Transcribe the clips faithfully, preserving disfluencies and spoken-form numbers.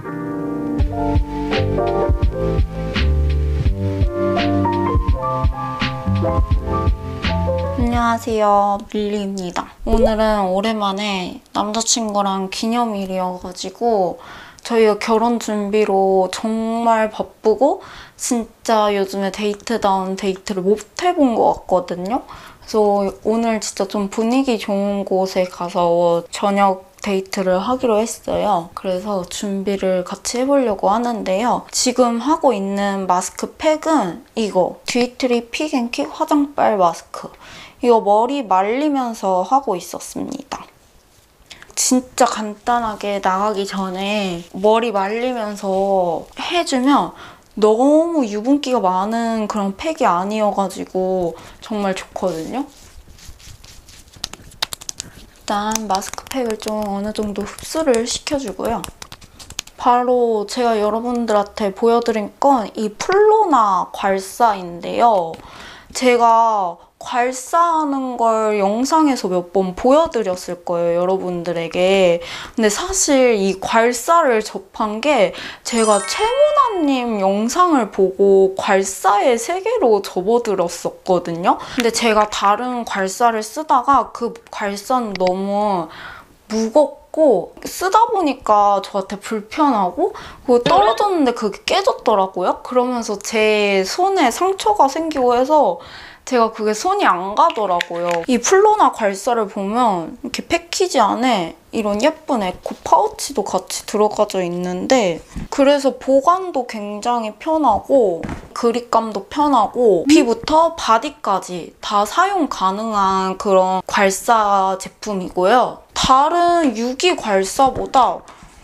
안녕하세요, 밀리입니다. 오늘은 오랜만에 남자친구랑 기념일이어가지고 저희가 결혼 준비로 정말 바쁘고 진짜 요즘에 데이트다운 데이트를 못 해본 것 같거든요. 그래서 오늘 진짜 좀 분위기 좋은 곳에 가서 저녁 데이트를 하기로 했어요. 그래서 준비를 같이 해보려고 하는데요. 지금 하고 있는 마스크팩은 이거 듀이트리 픽앤킥 화장빨 마스크. 이거 머리 말리면서 하고 있었습니다. 진짜 간단하게 나가기 전에 머리 말리면서 해주면 너무 유분기가 많은 그런 팩이 아니어가지고 정말 좋거든요. 일단 마스크팩을 좀 어느 정도 흡수를 시켜주고요. 바로 제가 여러분들한테 보여드린 건 이 플로나 괄사인데요. 제가 괄사하는 걸 영상에서 몇 번 보여드렸을 거예요, 여러분들에게. 근데 사실 이 괄사를 접한 게 제가 최문아님 영상을 보고 괄사의 세계로 접어들었었거든요. 근데 제가 다른 괄사를 쓰다가 그 괄사는 너무 무겁고 쓰다 보니까 저한테 불편하고 그거 떨어졌는데 그게 깨졌더라고요. 그러면서 제 손에 상처가 생기고 해서 제가 그게 손이 안 가더라고요. 이 플로나 괄사를 보면 이렇게 패키지 안에 이런 예쁜 에코 파우치도 같이 들어가져 있는데 그래서 보관도 굉장히 편하고 그립감도 편하고 피부부터 바디까지 다 사용 가능한 그런 괄사 제품이고요. 다른 유기 괄사보다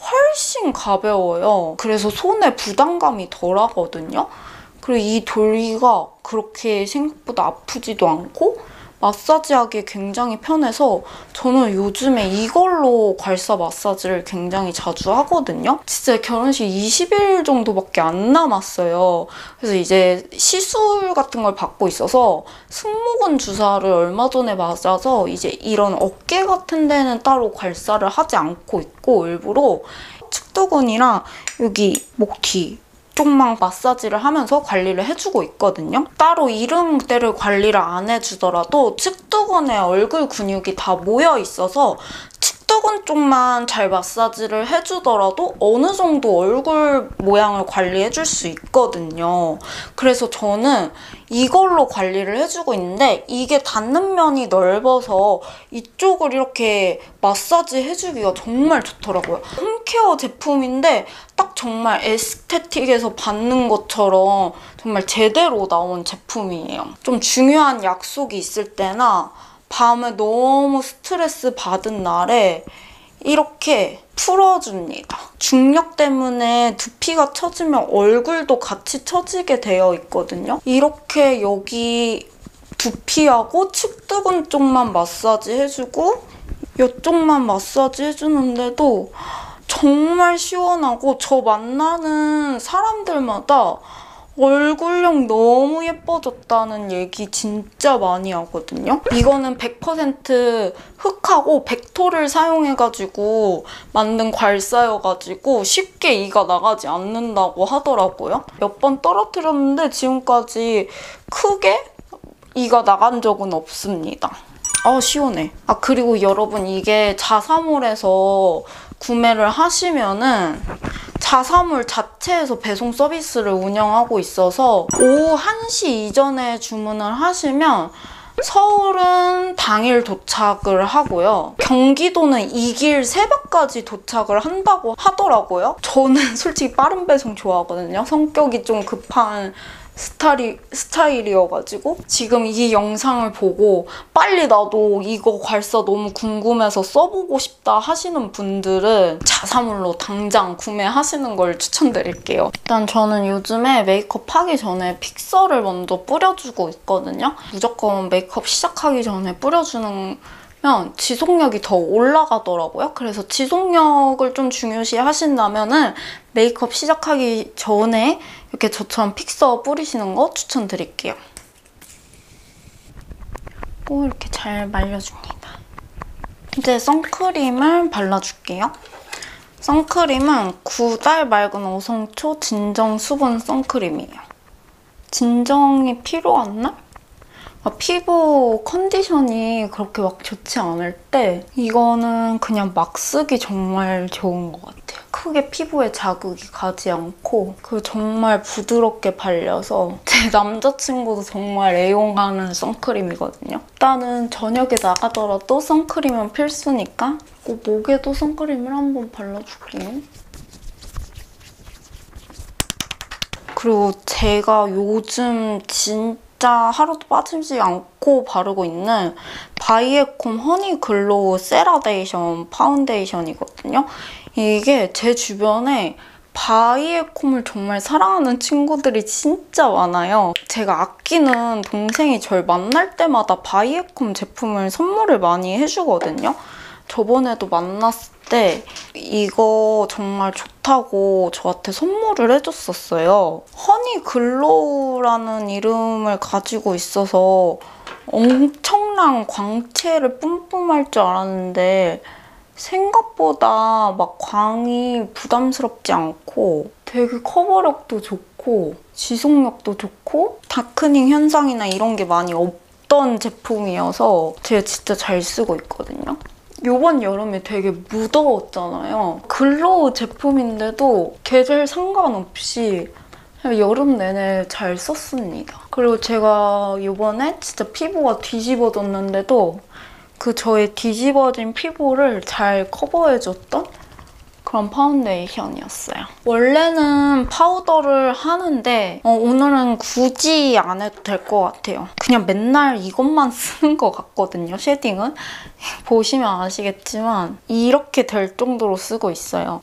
훨씬 가벼워요. 그래서 손에 부담감이 덜하거든요. 그리고 이 돌기가 그렇게 생각보다 아프지도 않고 마사지하기 굉장히 편해서 저는 요즘에 이걸로 괄사 마사지를 굉장히 자주 하거든요. 진짜 결혼식 이십 일 정도밖에 안 남았어요. 그래서 이제 시술 같은 걸 받고 있어서 승모근 주사를 얼마 전에 맞아서 이제 이런 어깨 같은 데는 따로 괄사를 하지 않고 있고 일부러 측두근이랑 여기 목 뒤 쪽만 마사지를 하면서 관리를 해주고 있거든요. 따로 이름대로 관리를 안 해주더라도 측두근에 얼굴 근육이 다 모여 있어서 측두근 쪽만 잘 마사지를 해주더라도 어느 정도 얼굴 모양을 관리해줄 수 있거든요. 그래서 저는 이걸로 관리를 해주고 있는데 이게 닿는 면이 넓어서 이쪽을 이렇게 마사지 해주기가 정말 좋더라고요. 홈케어 제품인데 딱 정말 에스테틱에서 받는 것처럼 정말 제대로 나온 제품이에요. 좀 중요한 약속이 있을 때나 밤에 너무 스트레스 받은 날에 이렇게 풀어줍니다. 중력 때문에 두피가 처지면 얼굴도 같이 처지게 되어 있거든요. 이렇게 여기 두피하고 측두근 쪽만 마사지 해주고 이쪽만 마사지 해주는데도 정말 시원하고 저 만나는 사람들마다 얼굴형 너무 예뻐졌다는 얘기 진짜 많이 하거든요. 이거는 백 퍼센트 흑하고 백토를 사용해가지고 만든 괄사여가지고 쉽게 이가 나가지 않는다고 하더라고요. 몇 번 떨어뜨렸는데 지금까지 크게 이가 나간 적은 없습니다. 아 시원해. 아 그리고 여러분 이게 자사몰에서 구매를 하시면은 자사몰 자체에서 배송 서비스를 운영하고 있어서 오후 한 시 이전에 주문을 하시면 서울은 당일 도착을 하고요. 경기도는 이 일 새벽까지 도착을 한다고 하더라고요. 저는 솔직히 빠른 배송 좋아하거든요. 성격이 좀 급한 스타일이, 스타일이어가지고 지금 이 영상을 보고 빨리 나도 이거 괄사 너무 궁금해서 써보고 싶다 하시는 분들은 자사몰로 당장 구매하시는 걸 추천드릴게요. 일단 저는 요즘에 메이크업 하기 전에 픽서를 먼저 뿌려주고 있거든요. 무조건 메이크업 시작하기 전에 뿌려주는 지속력이 더 올라가더라고요. 그래서 지속력을 좀 중요시 하신다면은 메이크업 시작하기 전에 이렇게 저처럼 픽서 뿌리시는 거 추천드릴게요. 또 이렇게 잘 말려줍니다. 이제 선크림을 발라줄게요. 선크림은 구달 맑은 오성초 진정 수분 선크림이에요. 진정이 필요한 날? 아, 피부 컨디션이 그렇게 막 좋지 않을 때 이거는 그냥 막 쓰기 정말 좋은 것 같아요. 크게 피부에 자극이 가지 않고 그 정말 부드럽게 발려서 제 남자친구도 정말 애용하는 선크림이거든요. 일단은 저녁에 나가더라도 선크림은 필수니까 꼭 목에도 선크림을 한번 발라줄게요. 그리고 제가 요즘 진짜 진짜 하루도 빠지지 않고 바르고 있는 바이에콤 허니 글로우 세라데이션 파운데이션이거든요. 이게 제 주변에 바이에콤을 정말 사랑하는 친구들이 진짜 많아요. 제가 아끼는 동생이 절 만날 때마다 바이에콤 제품을 선물을 많이 해주거든요. 저번에도 만났을 때 이거 정말 좋다고 저한테 선물을 해줬었어요. 허니 글로우라는 이름을 가지고 있어서 엄청난 광채를 뿜뿜할 줄 알았는데 생각보다 막 광이 부담스럽지 않고 되게 커버력도 좋고 지속력도 좋고 다크닝 현상이나 이런 게 많이 없던 제품이어서 제가 진짜 잘 쓰고 있거든요. 이번 여름에 되게 무더웠잖아요. 글로우 제품인데도 계절 상관없이 여름 내내 잘 썼습니다. 그리고 제가 이번에 진짜 피부가 뒤집어졌는데도 그 저의 뒤집어진 피부를 잘 커버해줬던 그런 파운데이션이었어요. 원래는 파우더를 하는데 어, 오늘은 굳이 안 해도 될 것 같아요. 그냥 맨날 이것만 쓰는 것 같거든요, 쉐딩은. 보시면 아시겠지만 이렇게 될 정도로 쓰고 있어요.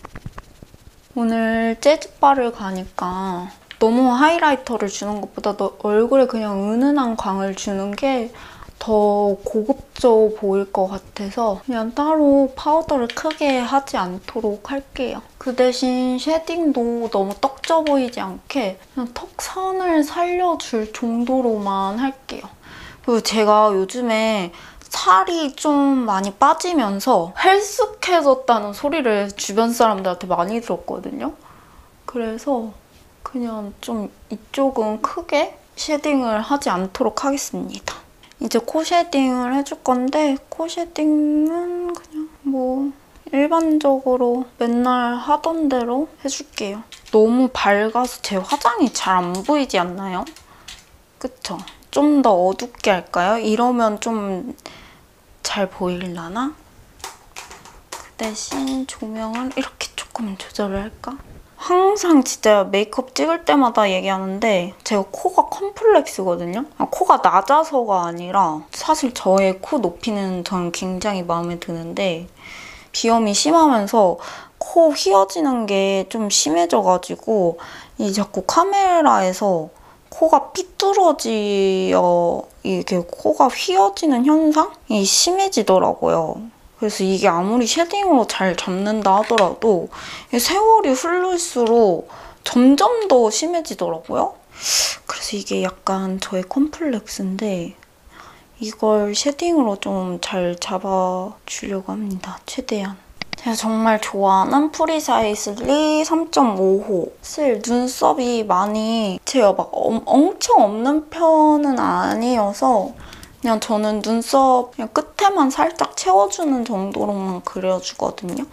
오늘 재즈바를 가니까 너무 하이라이터를 주는 것보다 너 얼굴에 그냥 은은한 광을 주는 게 더 고급져 보일 것 같아서 그냥 따로 파우더를 크게 하지 않도록 할게요. 그 대신 쉐딩도 너무 떡져 보이지 않게 그냥 턱선을 살려줄 정도로만 할게요. 그리고 제가 요즘에 살이 좀 많이 빠지면서 헬쑥해졌다는 소리를 주변 사람들한테 많이 들었거든요. 그래서 그냥 좀 이쪽은 크게 쉐딩을 하지 않도록 하겠습니다. 이제 코 쉐딩을 해줄 건데 코 쉐딩은 그냥 뭐 일반적으로 맨날 하던 대로 해줄게요. 너무 밝아서 제 화장이 잘 안 보이지 않나요? 그쵸? 좀 더 어둡게 할까요? 이러면 좀 잘 보이려나? 그 대신 조명을 이렇게 조금 조절을 할까? 항상 진짜 메이크업 찍을 때마다 얘기하는데 제가 코가 컴플렉스거든요? 아, 코가 낮아서가 아니라 사실 저의 코 높이는 저는 굉장히 마음에 드는데 비염이 심하면서 코 휘어지는 게 좀 심해져가지고 이 자꾸 카메라에서 코가 삐뚤어지어 이게 코가 휘어지는 현상이 심해지더라고요. 그래서 이게 아무리 쉐딩으로 잘 잡는다 하더라도 세월이 흐를수록 점점 더 심해지더라고요. 그래서 이게 약간 저의 컴플렉스인데 이걸 쉐딩으로 좀 잘 잡아주려고 합니다. 최대한. 제가 정말 좋아하는 프리사이슬리 삼 점 오 호. 사실 눈썹이 많이 제가 막 엄, 엄청 없는 편은 아니어서 그냥 저는 눈썹 그냥 끝에만 살짝 채워주는 정도로만 그려주거든요.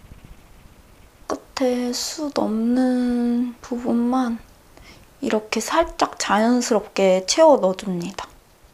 끝에 숱 없는 부분만 이렇게 살짝 자연스럽게 채워 넣어줍니다.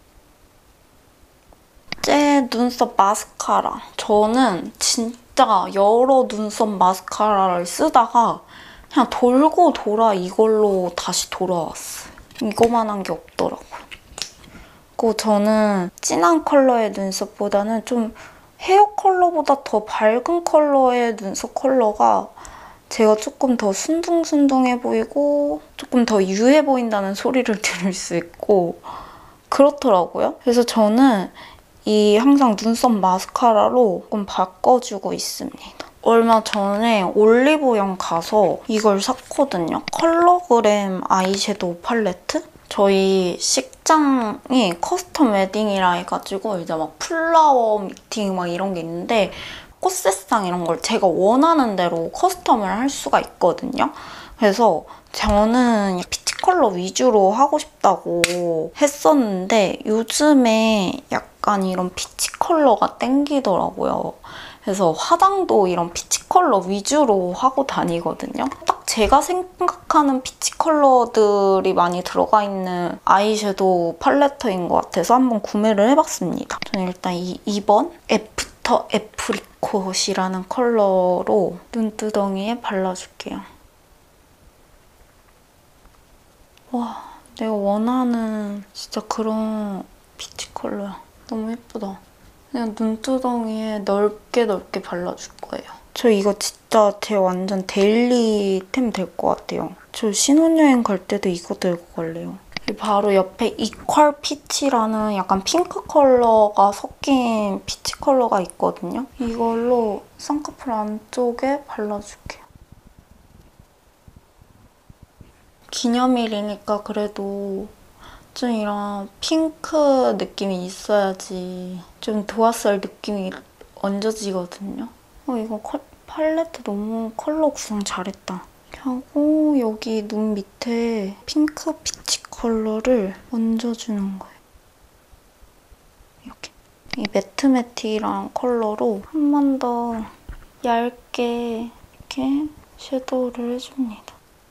제 눈썹 마스카라. 저는 진짜 여러 눈썹 마스카라를 쓰다가 그냥 돌고 돌아 이걸로 다시 돌아왔어요. 이거만한 게 없더라고요. 그리고 저는 진한 컬러의 눈썹보다는 좀 헤어 컬러보다 더 밝은 컬러의 눈썹 컬러가 제가 조금 더 순둥순둥해 보이고 조금 더 유해 보인다는 소리를 들을 수 있고 그렇더라고요. 그래서 저는 이 항상 눈썹 마스카라로 조금 바꿔주고 있습니다. 얼마 전에 올리브영 가서 이걸 샀거든요. 컬러그램 아이섀도우 팔레트? 저희 식장이 커스텀 웨딩이라 해가지고 이제 막 플라워 미팅 막 이런 게 있는데 꽃새상 이런 걸 제가 원하는 대로 커스텀을 할 수가 있거든요. 그래서 저는 피치 컬러 위주로 하고 싶다고 했었는데 요즘에 약간 이런 피치 컬러가 땡기더라고요. 그래서 화장도 이런 피치 컬러 위주로 하고 다니거든요. 딱 제가 생각하는 피치 컬러들이 많이 들어가 있는 아이섀도우 팔레트인 것 같아서 한번 구매를 해봤습니다. 저는 일단 이 이 번 애프터 애프리콧이라는 컬러로 눈두덩이에 발라줄게요. 와, 내가 원하는 진짜 그런 피치 컬러야. 너무 예쁘다. 그냥 눈두덩이에 넓게 넓게 발라줄 거예요. 저 이거 진짜 제 완전 데일리템 될 것 같아요. 저 신혼여행 갈 때도 이거 들고 갈래요. 바로 옆에 이퀄 피치라는 약간 핑크 컬러가 섞인 피치 컬러가 있거든요. 이걸로 쌍꺼풀 안쪽에 발라줄게요. 기념일이니까 그래도 좀 이런 핑크 느낌이 있어야지 좀 도화살 느낌이 얹어지거든요. 어, 이거 컬, 팔레트 너무 컬러 구성 잘했다. 하고 여기 눈 밑에 핑크 피치 컬러를 얹어주는 거예요. 이렇게. 이 매트매틱이랑 컬러로 한 번 더 얇게 이렇게 섀도우를 해줍니다.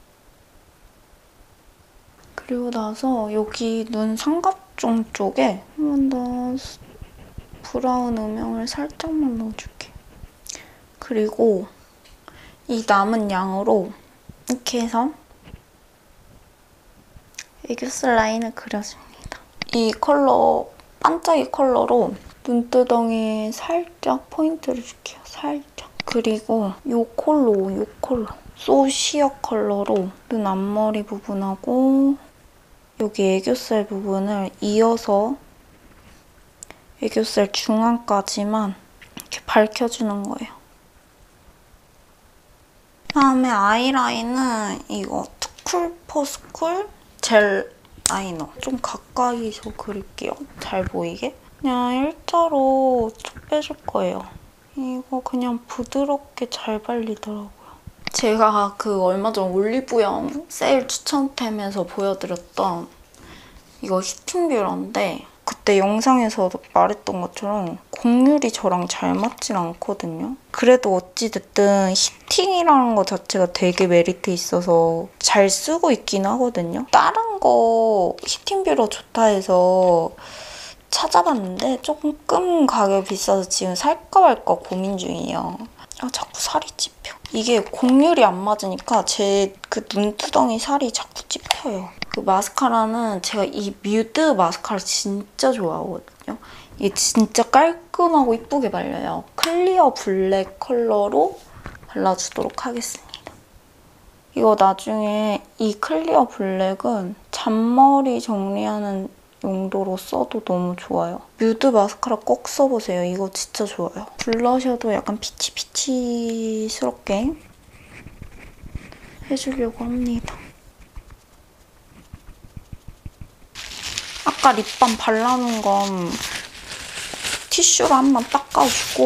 그리고 나서 여기 눈 삼각존 쪽에 한 번 더 브라운 음영을 살짝만 넣어줄게. 그리고 이 남은 양으로 이렇게 해서 애교살 라인을 그려줍니다. 이 컬러, 반짝이 컬러로 눈두덩이에 살짝 포인트를 줄게요. 살짝. 그리고 이 컬러, 이 컬러. 소시어 컬러로 눈 앞머리 부분하고 여기 애교살 부분을 이어서 애교살 중앙까지만 이렇게 밝혀주는 거예요. 다음에 아이라인은 이거 투쿨포스쿨 젤 라이너. 좀 가까이서 그릴게요. 잘 보이게. 그냥 일자로 쭉 빼줄 거예요. 이거 그냥 부드럽게 잘 발리더라고요. 제가 그 얼마 전 올리브영 세일 추천템에서 보여드렸던 이거 히팅 뷰러인데 그때 영상에서도 말했던 것처럼 곡률이 저랑 잘 맞진 않거든요. 그래도 어찌됐든 히팅이라는 거 자체가 되게 메리트 있어서 잘 쓰고 있긴 하거든요. 다른 거 히팅 뷰러 좋다 해서 찾아봤는데 조금 가격이 비싸서 지금 살까 말까 고민 중이에요. 아, 자꾸 살이 찝혀. 이게 곡률이 안 맞으니까 제 그 눈두덩이 살이 자꾸 찝혀요. 그 마스카라는 제가 이 뮤드 마스카라 진짜 좋아하거든요. 이게 진짜 깔끔하고 이쁘게 발려요. 클리어 블랙 컬러로 발라주도록 하겠습니다. 이거 나중에 이 클리어 블랙은 잔머리 정리하는 용도로 써도 너무 좋아요. 뮤드 마스카라 꼭 써보세요. 이거 진짜 좋아요. 블러셔도 약간 피치피치스럽게 해주려고 합니다. 아까 립밤 발라놓은 건 티슈로 한번 닦아주고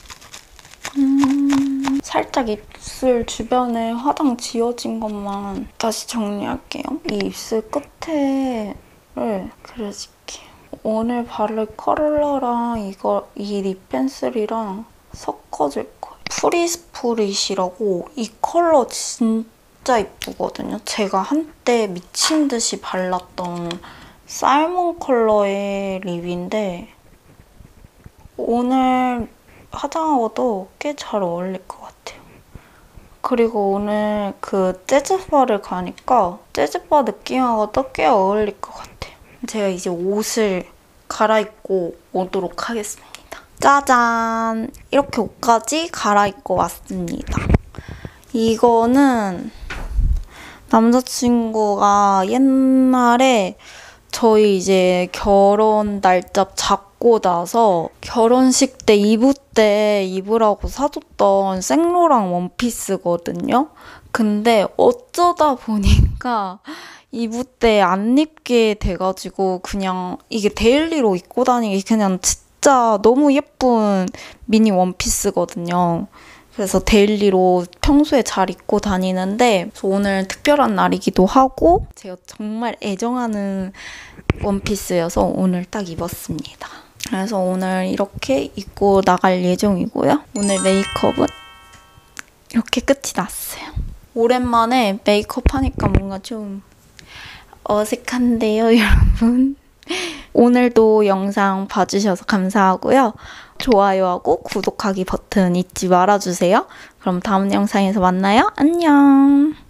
음, 살짝 입술 주변에 화장 지워진 것만 다시 정리할게요. 이 입술 끝에를 그려줄게요. 오늘 바를 컬러랑 이거 이 립 펜슬이랑 섞어줄 거예요. 프리스프릿이라고 이 컬러 진짜 이쁘거든요. 제가 한때 미친 듯이 발랐던 살몬 컬러의 립인데 오늘 화장하고도 꽤 잘 어울릴 것 같아요. 그리고 오늘 그 재즈바를 가니까 재즈바 느낌하고도 꽤 어울릴 것 같아요. 제가 이제 옷을 갈아입고 오도록 하겠습니다. 짜잔! 이렇게 옷까지 갈아입고 왔습니다. 이거는 남자친구가 옛날에 저희 이제 결혼 날짜 잡고 나서 결혼식 때 이브 때 입으라고 사줬던 생로랑 원피스거든요. 근데 어쩌다 보니까 이브 때 안 입게 돼가지고 그냥 이게 데일리로 입고 다니기 그냥 진짜 너무 예쁜 미니 원피스거든요. 그래서 데일리로 평소에 잘 입고 다니는데 오늘 특별한 날이기도 하고 제가 정말 애정하는 원피스여서 오늘 딱 입었습니다. 그래서 오늘 이렇게 입고 나갈 예정이고요. 오늘 메이크업은 이렇게 끝이 났어요. 오랜만에 메이크업 하니까 뭔가 좀 어색한데요, 여러분. 오늘도 영상 봐주셔서 감사하고요. 좋아요하고 구독하기 버튼 잊지 말아주세요. 그럼 다음 영상에서 만나요. 안녕.